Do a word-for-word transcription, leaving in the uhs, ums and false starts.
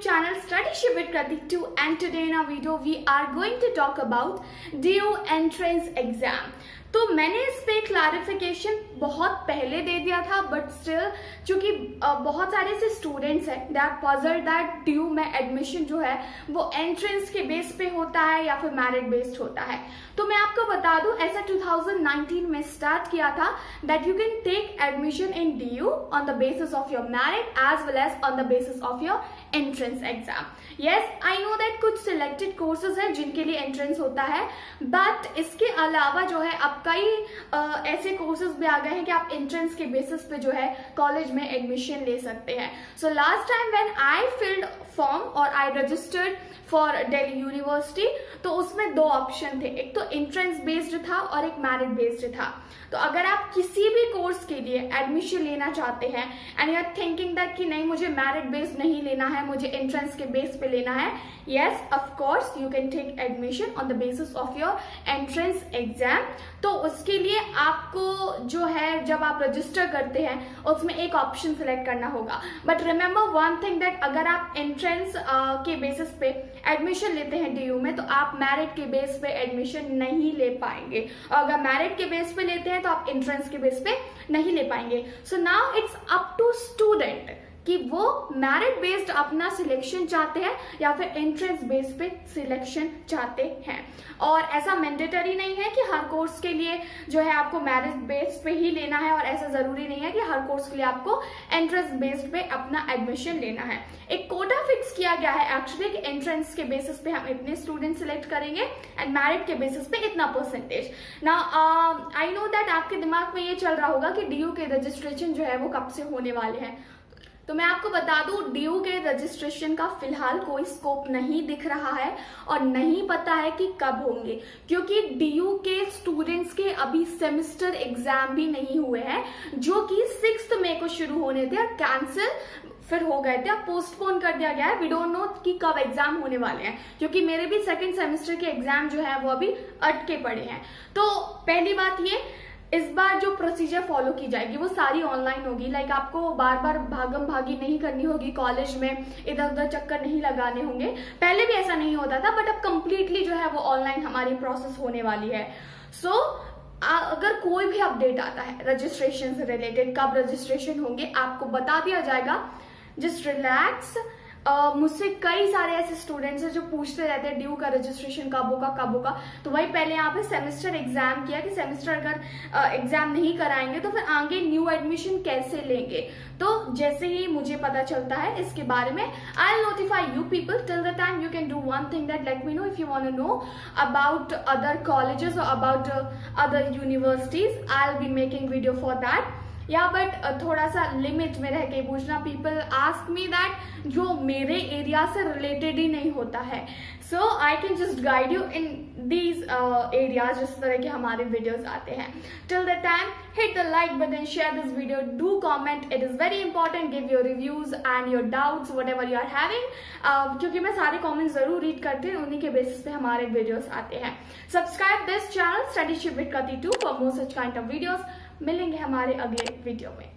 channel Studyship with Pratik and today in our video we are going to talk about D U entrance exam. तो मैंने इस पे clarification बहुत पहले दे दिया था बट स्टिल चूंकि बहुत सारे ऐसे स्टूडेंट्स हैं they are puzzled that D U में एडमिशन जो है वो एंट्रेंस के बेस पे होता है या फिर मेरिट बेस्ड होता है। तो मैं आपको बता दूं ऐसा टू थाउजेंड नाइनटीन में स्टार्ट किया था that you can take admission in D U on the basis of your merit as well as on the basis of your entrance exam. Yes I know that कुछ selected courses हैं जिनके लिए entrance होता है but इसके अलावा जो है अब कई uh, ऐसे कोर्सेज भी आ गए हैं कि आप एंट्रेंस के बेसिस पे जो है कॉलेज में एडमिशन ले सकते हैं। So last time when I filled form और I registered for Delhi university तो उसमें दो ऑप्शन थे, एक तो एंट्रेंस बेस्ड था और एक मेरिट बेस्ड था। तो अगर आप किसी भी कोर्स के लिए एडमिशन लेना चाहते हैं and you are thinking that कि नहीं मुझे मेरिट बेस्ड नहीं लेना है, मुझे एंट्रेंस के बेस पे लेना है, yes of course you can take admission on the basis of your entrance exam. तो उसके लिए आपको जो है जब आप रजिस्टर करते हैं उसमें एक ऑप्शन सिलेक्ट करना होगा। But remember one thing that अगर आप एंट्रेंस uh, के बेसिस पे एडमिशन लेते हैं डी यू में तो आप मेरिट के बेस पे एडमिशन नहीं ले पाएंगे और अगर मेरिट के बेस पे लेते हैं तो आप एंट्रेंस के बेस पे नहीं ले पाएंगे। So now it's up to student कि वो मेरिट बेस्ड अपना सिलेक्शन चाहते हैं या फिर एंट्रेंस बेस पे सिलेक्शन चाहते हैं। और ऐसा मैंडेटरी नहीं है कि हर कोर्स के लिए जो है आपको मेरिट बेस पे ही लेना है और ऐसा जरूरी नहीं है कि हर कोर्स के लिए आपको एंट्रेंस बेस्ड पे अपना एडमिशन लेना है। एक कोटा फिक्स किया गया है एक्चुअली कि एंट्रेंस के बेसिस पे हम इतने स्टूडेंट सिलेक्ट करेंगे एंड मेरिट के बेसिस पे इतना परसेंटेज। ना आई नो दैट आपके दिमाग में ये चल रहा होगा कि डी यू के रजिस्ट्रेशन जो है वो कब से होने वाले हैं। तो मैं आपको बता दूं डी यू के रजिस्ट्रेशन का फिलहाल कोई स्कोप नहीं दिख रहा है और नहीं पता है कि कब होंगे क्योंकि डी यू के स्टूडेंट्स के अभी सेमेस्टर एग्जाम भी नहीं हुए हैं जो कि सिक्स्थ मई को शुरू होने थे और कैंसिल फिर हो गए थे, अब पोस्टपोन कर दिया गया है। वी डोंट नो कि कब एग्जाम होने वाले हैं क्योंकि मेरे भी सेकेंड सेमेस्टर के एग्जाम जो है वो अभी अटके पड़े हैं। तो पहली बात ये इस बार जो प्रोसीजर फॉलो की जाएगी वो सारी ऑनलाइन होगी। लाइक आपको बार बार भागम भागी नहीं करनी होगी, कॉलेज में इधर उधर चक्कर नहीं लगाने होंगे। पहले भी ऐसा नहीं होता था बट अब कंप्लीटली जो है वो ऑनलाइन हमारी प्रोसेस होने वाली है। सो so, अगर कोई भी अपडेट आता है रजिस्ट्रेशन से रिलेटेड कब रजिस्ट्रेशन होंगे आपको बता दिया जाएगा। Just relax. Uh, मुझसे कई सारे ऐसे स्टूडेंट्स हैं जो पूछते रहते हैं डी यू का रजिस्ट्रेशन कब होगा कब होगा। तो वही पहले यहाँ पे सेमेस्टर एग्जाम किया कि सेमेस्टर अगर एग्जाम uh, नहीं कराएंगे तो फिर आगे न्यू एडमिशन कैसे लेंगे। तो जैसे ही मुझे पता चलता है इसके बारे में I will notify you people. Till the time you can do one thing that let me know if you want to know about other colleges और about other universities. I will be making video for that या but थोड़ा सा limit में रह के पूछना। People ask me that जो मेरे एरिया से रिलेटेड ही नहीं होता है। So I can just guide you in these areas जिस तरह के हमारे वीडियोस आते हैं। Till the time hit the like button, share this video, do comment, it is very important. Give your reviews and your doubts whatever you are having क्योंकि मैं सारे comment जरूर रीड करती हूँ, उन्हीं के बेसिस पे हमारे वीडियोस आते हैं। Subscribe this channel studyship with Pratik for more such kind of videos. मिलेंगे हमारे अगले वीडियो में।